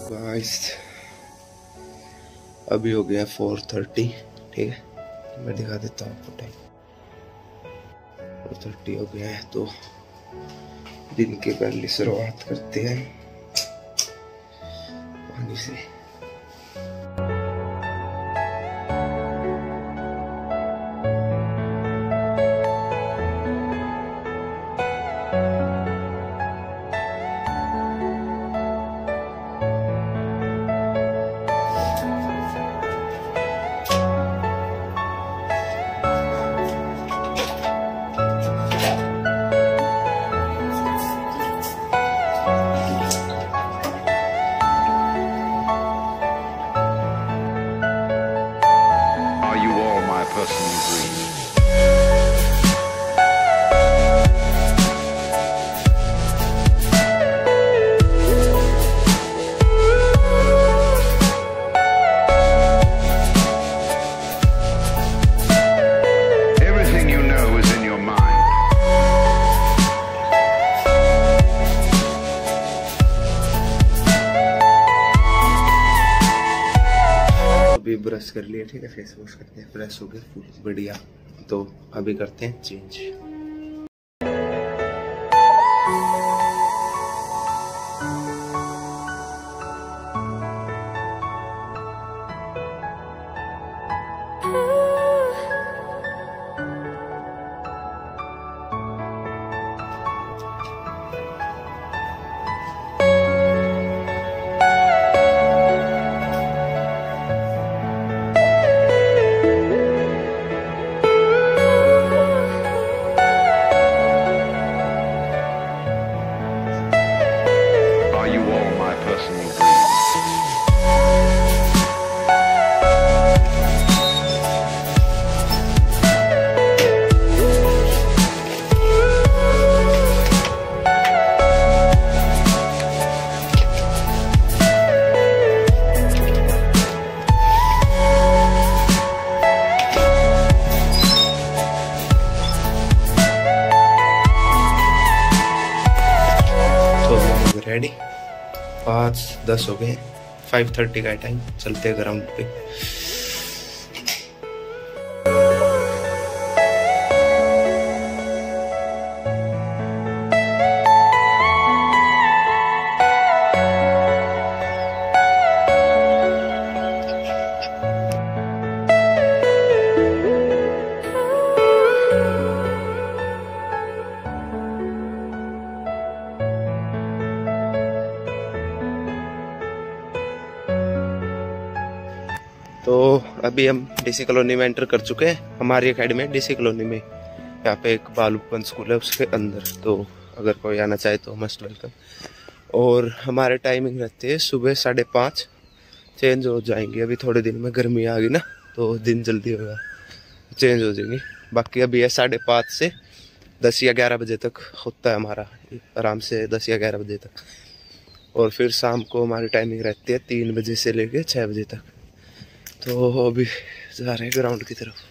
Guys अभी हो गया 4:30। ठीक है, मैं दिखा देता हूँ आपको टाइम। 4:30 हो गया है, तो दिन की पहली शुरुआत करते हैं पानी से। ब्रश कर लिया, ठीक है, फेस वॉश करके फ्रेश हो गए फुल बढ़िया। तो अभी करते हैं चेंज। रेडी 5:10 हो गए, 5:30 का टाइम। चलते हैं ग्राउंड पे। तो अभी हम डीसी कॉलोनी में एंटर कर चुके हैं। हमारी एकेडमी है डीसी कॉलोनी में, यहाँ पे एक बालूपन स्कूल है उसके अंदर। तो अगर कोई आना चाहे तो मस्ट वेलकम। और हमारे टाइमिंग रहते हैं सुबह 5:30। चेंज हो जाएंगे अभी थोड़े दिन में, गर्मी आ गई ना तो दिन जल्दी होगा, चेंज हो जाएंगे। बाकी अभी है 5:30 से 10 या 11 बजे तक होता है हमारा, आराम से 10 या 11 बजे तक। और फिर शाम को हमारी टाइमिंग रहती है 3 बजे से लेके 6 बजे तक। तो अभी जा रहे हैं ग्राउंड की तरफ।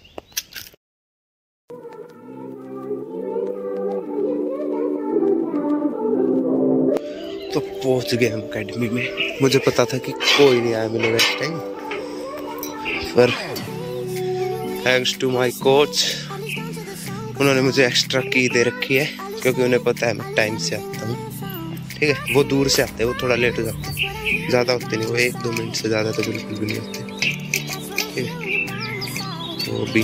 तो पहुंच गए हम एकेडमी में। मुझे पता था कि कोई नहीं आया मिलेगा इस टाइम, पर थैंक्स टू माय कोच, उन्होंने मुझे एक्स्ट्रा की दे रखी है, क्योंकि उन्हें पता है मैं टाइम से आता हूँ। ठीक है, वो दूर से आते हैं, वो थोड़ा लेट हो जाते हैं, ज़्यादा होते नहीं, वो 1-2 मिनट से ज़्यादा तो बिल्कुल भी नहीं होते। तो भी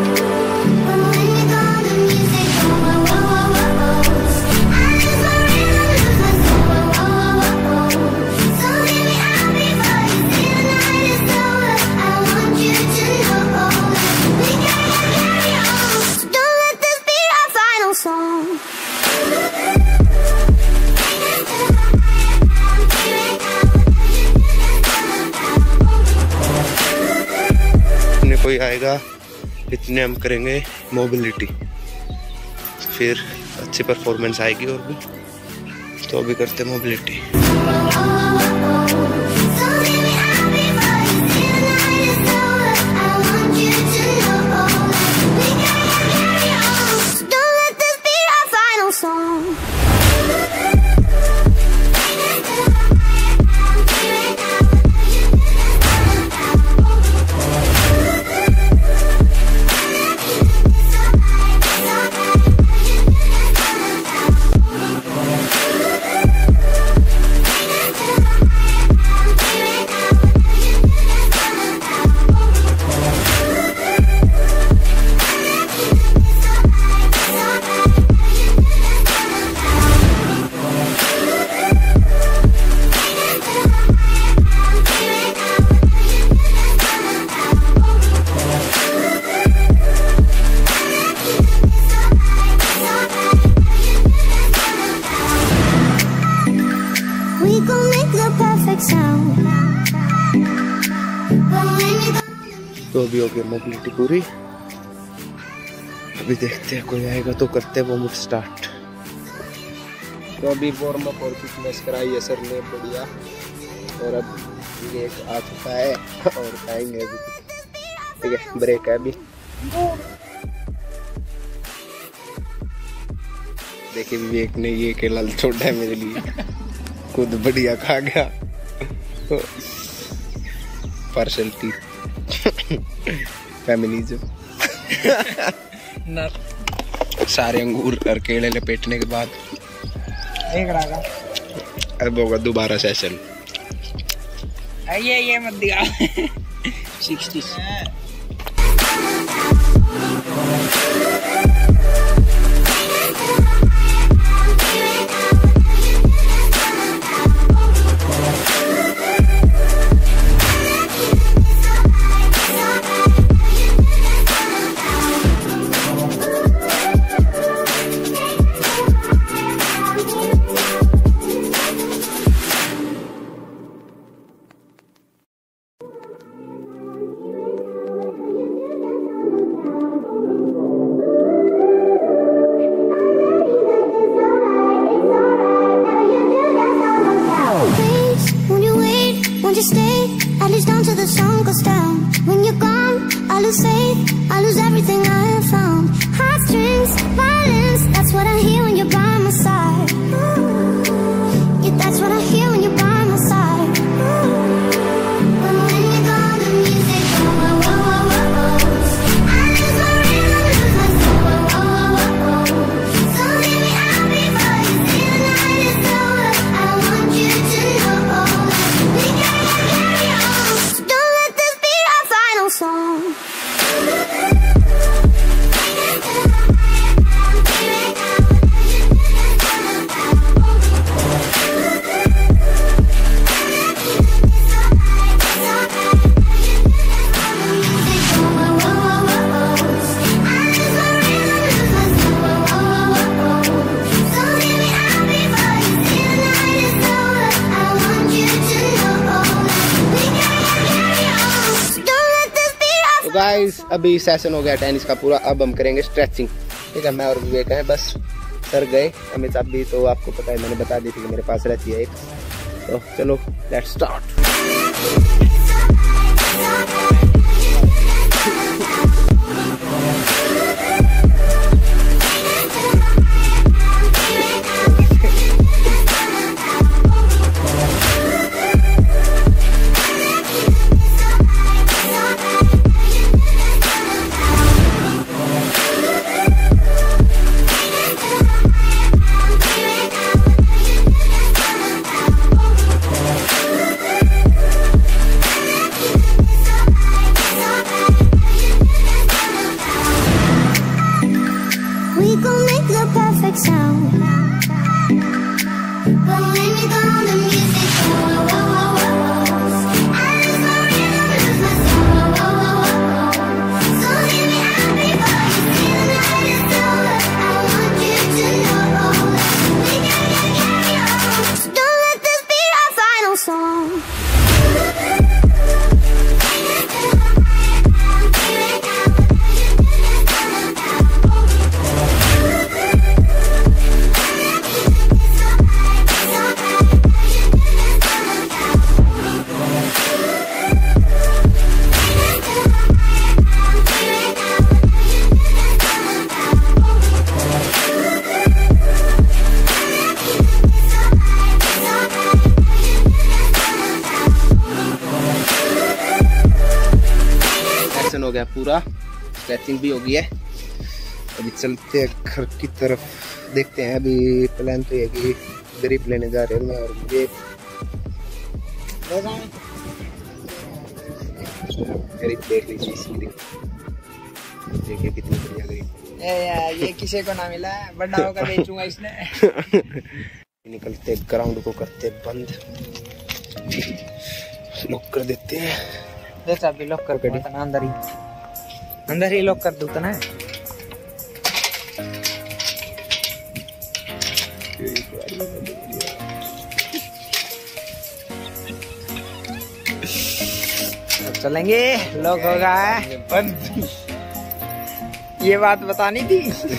कोई आएगा, इतने हम करेंगे मोबिलिटी, फिर अच्छी परफॉर्मेंस आएगी। और भी तो अभी करते मोबिलिटी। तो अभी हो गई मोबिलिटी पूरी। अभी देखते हैं कोई आएगा तो करते हैं वार्म अप स्टार्ट। तो अभी वार्म अप और फिटनेस कराई है सर ने बढ़िया, और अब एक आ चुका है और खाएंगे अभी। ठीक है, ब्रेक है अभी। देखिए विवेक ने ये केला छोड़ा है मेरे लिए, खुद बढ़िया खा गया। Partiality, feminism. सारे अंगूर और केले लपेटने के बाद एक रहा अब होगा दोबारा सेशन। ये मत दिया 60। Won't you stay, at least down till the sun goes down. When you're gone, I lose faith, I lose everything I have found. Heartstrings, violence, that's what I hear when you're by my side. Yeah, that's what I hear when you're by my side. But when you're gone, the music goes, whoa, whoa, whoa, whoa. I lose my rhythm, lose my soul, whoa, whoa, whoa, whoa. So leave me out before you see the night is over. I want you to know we gotta carry on. So don't let this be our final song. Guys अभी session हो गया tennis का पूरा। अब हम करेंगे stretching. ठीक है, मैं और विवेक हैं बस। सर गए, हमें चाबी भी तो आपको पता है, मैंने बता दी थी कि मेरे पास रहती है एक। तो चलो let's start. We gon' make the perfect sound. But when you're gone, the music goes, whoa, whoa, whoa, whoa. I lose my rhythm, lose my soul, whoa, whoa, whoa, whoa. So leave me out before you see the night is over. I want you to know we gotta carry on. So don't let this be our final song. हो गया पूरा, stretching भी हो गई है। अभी चलते हैं घर की तरफ, देखते हैं। अभी प्लान तो ये कि ग्रिप लेने जा रहे हैं मैं और ये ग्रिप देख लीजिए इसकी, देखिए कितनी बढ़िया ग्रिप। ये किसी को ना मिला, बड़ा होकर बेचूंगा इसने। निकलते ग्राउंड को करते बंद, लॉक कर देते हैं। दे चाबी लॉक कर दे, अंदर ही लॉक कर दो तो ना। चलेंगे लोग होगा बंद। ये बात बतानी थी।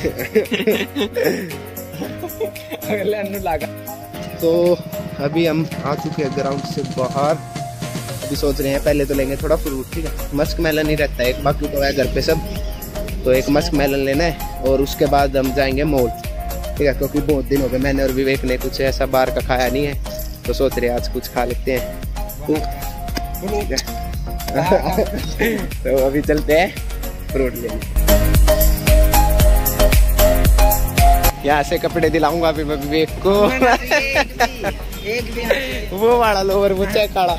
अगले लगा। तो अभी हम आ चुके हैं ग्राउंड से बाहर। अभी सोच रहे हैं पहले तो लेंगे थोड़ा फ्रूट, ठीक है। मस्क मेलन ही रहता है, एक बाकी तो है घर पे सब, तो एक मस्क मेलन लेना है और उसके बाद हम जाएंगे मॉल, ठीक है। क्योंकि बहुत दिन हो गए मैंने और विवेक ने कुछ ऐसा बाहर का खाया नहीं है, तो सोच रहे हैं आज कुछ खा लेते हैं। तो अभी चलते हैं फ्रूट लेने। यहाँ से कपड़े दिलाऊंगा अभी मैं विवेक को। एक भी वो वाला लोवर वो चेक काड़ा।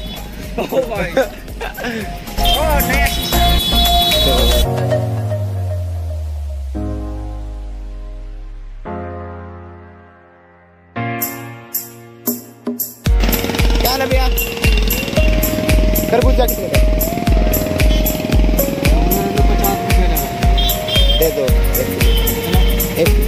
क्या ना भैया खरबूजा कितने का? दे दो एक।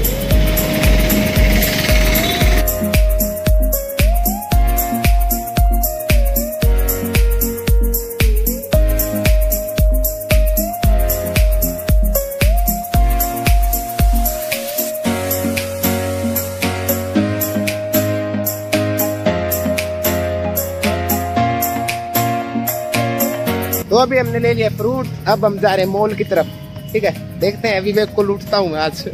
तो अभी हमने ले लिया फ्रूट, अब हम जा रहे हैं मॉल की तरफ, ठीक है। देखते हैं विवेक को लूटता हूँ मैं आज।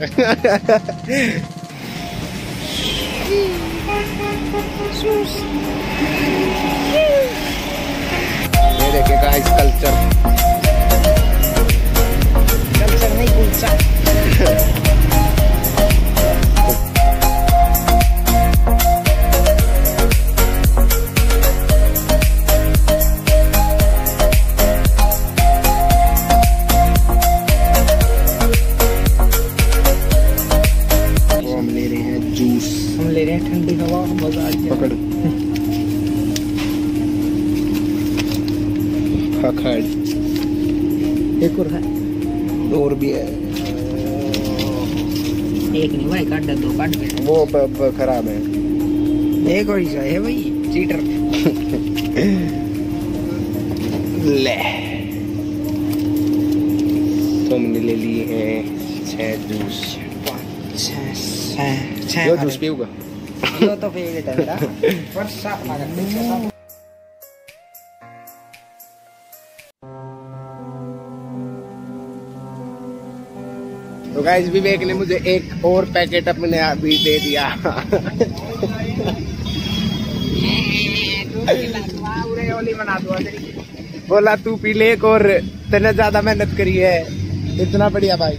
ये देखिए गाइस कल्चर नहीं पूछा। ठंडी हवा मजा आ गया। पकड़ एक और है, और भी है। एक नहीं भाई, काट दे, दो काट दे। वो खराब है। एक और ही है भाई, चीटर। ले तुमने ले लिए हैं 6 जूस। जो जूस पीऊंगा यो तो फेवरेट है मेरा। पर साफ ना कर। तो गाइस विवेक ने मुझे एक और पैकेट अपने अभी दे दिया। बोला तू पी ले एक और, तेने ज्यादा मेहनत करी है। इतना बढ़िया भाई।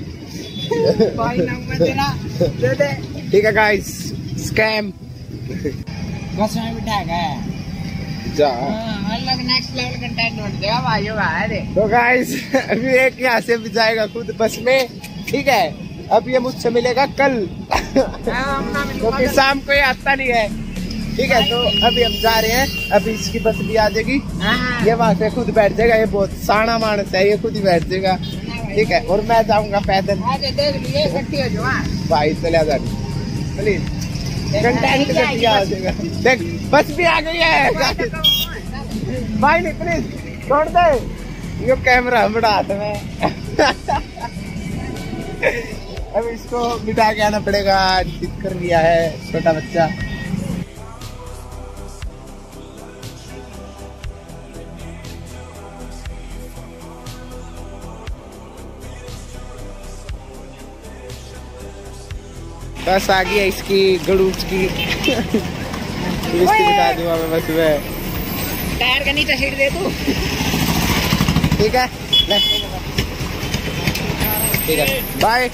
ठीक है गाइस, स्कैम बस में बिठा गया जा। अलग नेक्स्ट लेवल कंटेंट हो जाएगा भाई। भाई तो गाइस अभी एक यहाँ से भी जाएगा खुद बस में, ठीक है। अब ये मुझसे मिलेगा कल, क्योंकि शाम को ये आता नहीं है, ठीक है। तो अभी हम जा रहे हैं, अभी इसकी बस भी आ जाएगी, ये वहाँ से खुद बैठ जाएगा। ये बहुत साना मानस है, ये खुद ही बैठ जाएगा, ठीक है। और मैं जाऊंगा पैदल। भाई चले जा प्लीज, कंटेंट करके आ जाएगा। देख बस भी आ गई है भाई, नहीं प्लीज छोड़ दे, ये कैमरा बड़ा हाथ में। अब इसको बिठा के आना पड़ेगा, जिद कर लिया है छोटा बच्चा। बस आ गई है इसकी गड़ूच की। बिठा दूंगा मैं बस में। टायर का नीचे सीट दे तू। ठीक है ले, ठीक है बाय।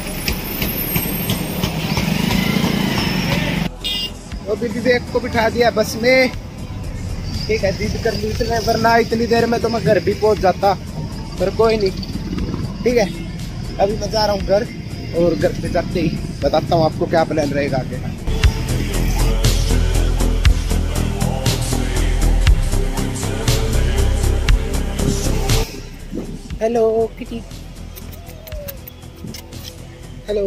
तो विवेक को बिठा दिया बस में, ठीक है। जिद कर ली इसने, वरना इतनी देर में तो मैं घर भी पहुंच जाता, पर कोई नहीं, ठीक है। अभी मैं जा रहा हूँ घर, और घर पे जाते ही बताता हूँ आपको क्या प्लान रहेगा आगे। Hello Kitty, hello.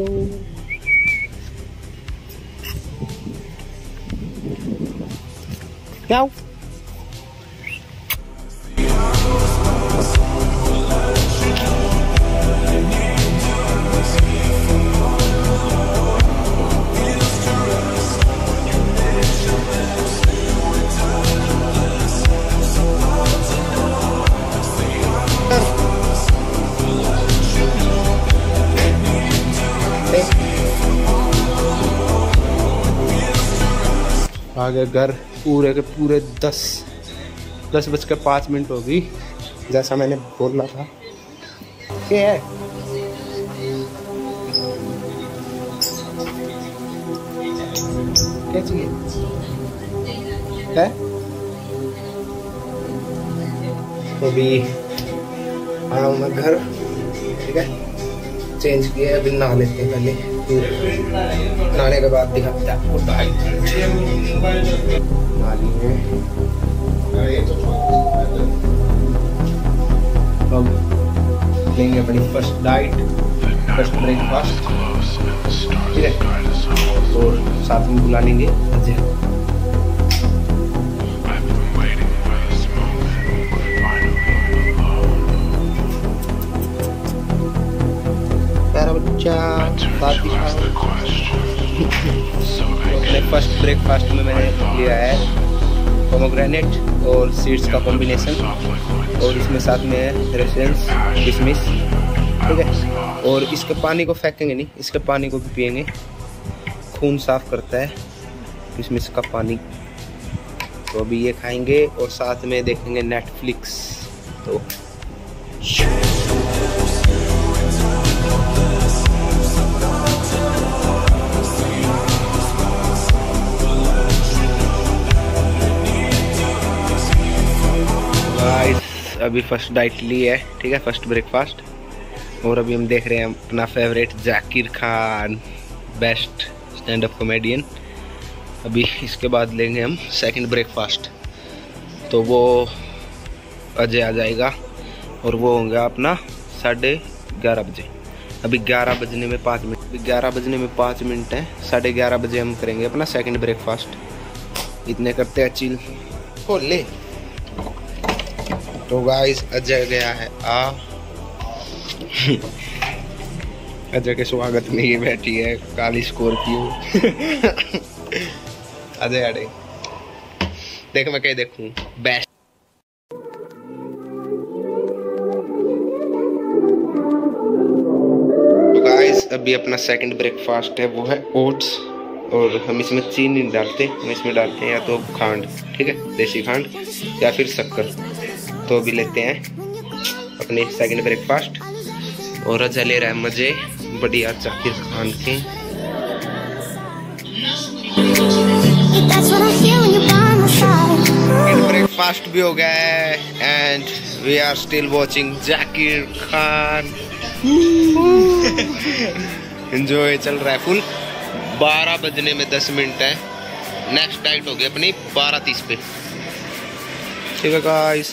क्या आगे घर पूरे के पूरे 10:05 होगी, जैसा मैंने बोला था। क्या है? क्या चाहिए है? तो अभी आया हूँ मैं घर, ठीक है। चेंज किया, अभी नहा लेते हैं पहले, फिर नहाने के बाद दिखाते हैं आपको डाइट। अब लेंगे अपनी फर्स्ट डाइट, फर्स्ट ब्रेकफास्ट, ठीक है। और साथ में बुला लेंगे अजय। बच्चा अपने फर्स्ट ब्रेकफास्ट में मैंने लिया है पोमोग्रेनेट और सीड्स का कॉम्बिनेशन, और इसमें साथ में है रेसेंस किशमिश, ठीक है। और इसके पानी को फेंकेंगे नहीं, इसके पानी को भी पियेंगे, खून साफ करता है किशमिश का पानी। तो अभी ये खाएंगे और साथ में देखेंगे नेटफ्लिक्स। तो अभी फर्स्ट डाइट ली है, ठीक है, फर्स्ट ब्रेकफास्ट। और अभी हम देख रहे हैं अपना favourite Zakir Khan, best stand up comedian. अभी इसके बाद लेंगे हम सेकंड ब्रेकफास्ट, तो वो अजय आ जाएगा और वो होगा अपना 11:30 बजे। अभी 11 बजने में 5 मिनट, 11 बजने में 5 मिनट है। 11:30 बजे हम करेंगे अपना सेकंड ब्रेकफास्ट। इतने करते हैं चिल को ले। तो गाइस अजय गया है अजय के स्वागत में ये बैठी है काली स्कॉर्पियो। अजय अरे देख, मैं क्या देखूं, बेस्ट। तो गाइस अभी अपना सेकंड ब्रेकफास्ट है, वो है ओट्स, और हम इसमें चीनी नहीं डालते, हम इसमें डालते हैं या तो खांड, ठीक है, देसी खांड या फिर शक्कर। तो अभी लेते हैं अपने सेकंड ब्रेकफास्ट, और अजय ले रहा है मजे बढ़िया जाकिर खान के। ब्रेकफास्ट भी हो गया है and we are still watching Zakir Khan. Enjoy चल रहा है फुल। 12 बजने में 10 मिनट है। नेक्स्ट डाइट होगी अपनी 12:30 पे, ठीक है गाइस।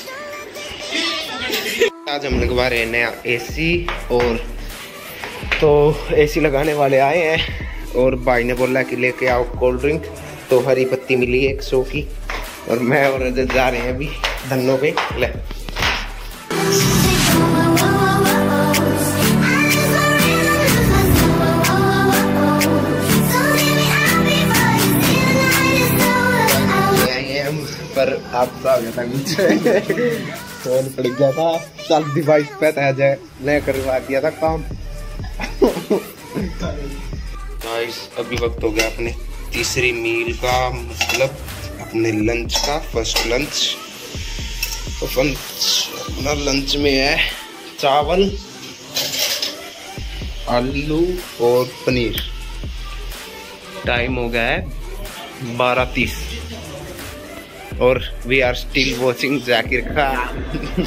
आज हम लगवा रहे हैं नया एसी, और तो एसी लगाने वाले आए हैं और भाई ने बोला कि लेके आओ कोल्ड ड्रिंक, तो हरी पत्ती मिली 100 की, और मैं और अजय जा रहे हैं अभी धन्नो पे। ले पर आप आ गया था मुझे फोन पड़ गया था, चल डिवाइस पे था जाए, मैं करवा दिया था काम। गाइस अभी वक्त हो गया अपने तीसरी मील का, मतलब अपने लंच का, फर्स्ट लंच। तो अपना लंच में है चावल, आलू और पनीर। टाइम हो गया है 12:30 और we are still watching Zakir Khan.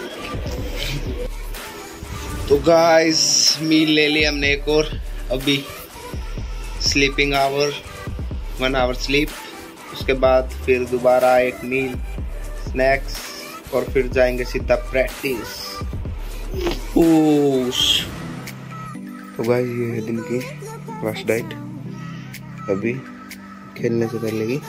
तो गाइस मील ले लिया हमने एक और, अभी स्लीपिंग आवर 1 आवर स्लीप, उसके बाद फिर दोबारा एक मील, स्नैक्स, और फिर जाएंगे सीधा प्रैक्टिस। तो गाइस ये है दिन की फर्स्ट डाइट, अभी खेलने से पहले की।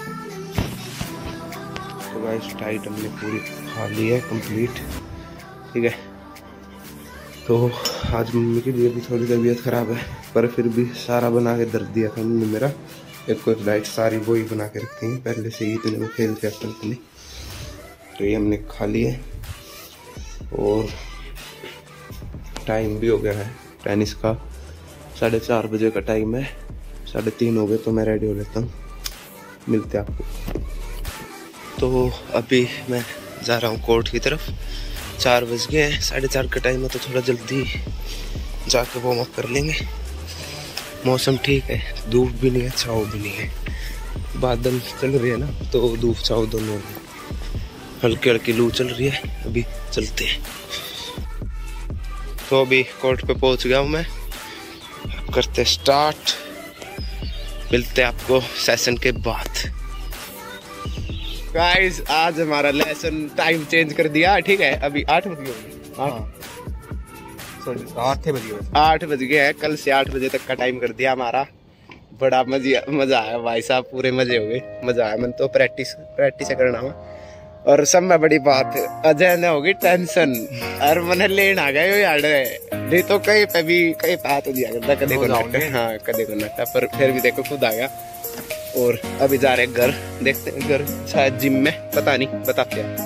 तो गाइस डाइट हमने पूरी खा ली है कंप्लीट, ठीक है। तो आज मम्मी की भी थोड़ी तबीयत ख़राब है, पर फिर भी सारा बना के दर्द दिया था मम्मी मेरा। एक कोई डाइट सारी वही बना के रखती हैं पहले से ही, इतने में खेलते अपन के लिए। तो ये हमने खा लिए और टाइम भी हो गया है टेनिस का, 4:30 बजे का टाइम है। 3:30 हो गए, तो मैं रेडी हो लेता हूँ। मिलते हैं आपको। तो अभी मैं जा रहा हूँ कोर्ट की तरफ। 4 बज गए हैं, 4:30 का टाइम है, तो थोड़ा जल्दी जाके वार्म अप कर लेंगे। मौसम ठीक है, धूप भी नहीं है छाँव भी नहीं है, बादल चल रही है ना, तो धूप छाँव दोनों, हल्की हल्की लू चल रही है। अभी चलते हैं। तो अभी कोर्ट पे पहुंच गया हूँ मैं, करते स्टार्ट। मिलते हैं आपको सेशन के बाद। गाइस आज हमारा लेसन टाइम चेंज कर दिया, ठीक है। अभी 8 बज गए, 8 बज गए हैं। कल से 8 बजे तक का टाइम कर दिया हमारा। बड़ा मजा आया भाई साहब, पूरे मजे हो गए, मजा आया। मन तो प्रैक्टिस करना हुआ। और सब में बड़ी बात, अजय ने होगी टेंशन, और मैंने लेन आ गए यार, नहीं तो कहीं पे भी कहीं पे तो दिया करता, कदे को नट्टा, हाँ कदे को नट्टा, पर फिर भी देखो खुद आ गया। और अभी जा रहे घर, देखते हैं घर शायद जिम में, पता नहीं, बताते हैं।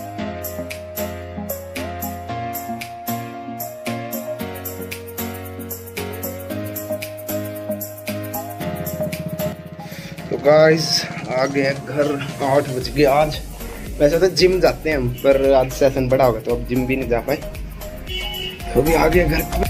तो गाइस आ गए घर, 8 बज गए आज। वैसे तो जिम जाते हैं हम, पर आज सेशन बड़ा होगा तो अब जिम भी नहीं जा पाए, तो भी आ गए घर पे।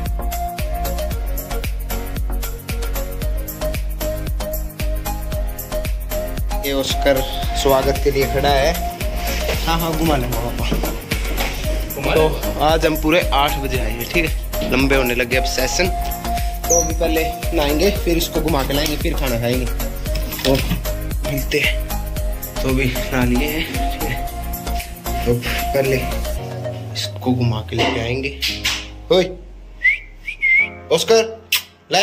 ये ऑस्कर स्वागत के लिए खड़ा है। हाँ घुमा लेंगे पापा। तो आज हम पूरे 8 बजे आए हैं, ठीक है। लंबे होने लगे अब सेशन, तो अभी पहले नहाएंगे, फिर इसको घुमा के लाएंगे, फिर खाना खाएंगे। तो मिलते हैं। तो भी नहा लिए हैं, ठीक है। तो पहले इसको घुमा के लेके आएंगे। ओए ऑस्कर ले,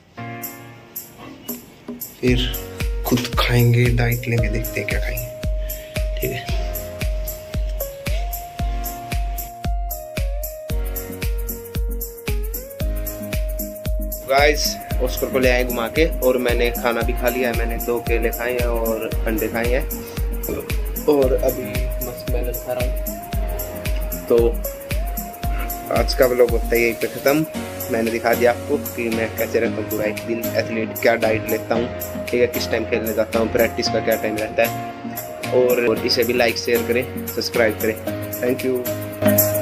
फिर खुद खाएंगे, डाइट लेंगे, देखते हैं क्या खाएंगे, ठीक है। गाइस ऑस्कर को ले आए घुमा के, और मैंने खाना भी खा लिया है। मैंने 2 केले खाए हैं और अंडे खाए हैं, और अभी मस्त मेलन खा रहा हूँ। तो आज का व्लॉग होता है यहीं पे ख़त्म। मैंने दिखा दिया आपको कि मैं कैसे रहता हूँ पूरा एक दिन एथलीट, क्या डाइट लेता हूँ, ठीक है, किस टाइम खेलने जाता हूँ, प्रैक्टिस का क्या टाइम रहता है। और इसे भी लाइक शेयर करें, सब्सक्राइब करें। Thank you.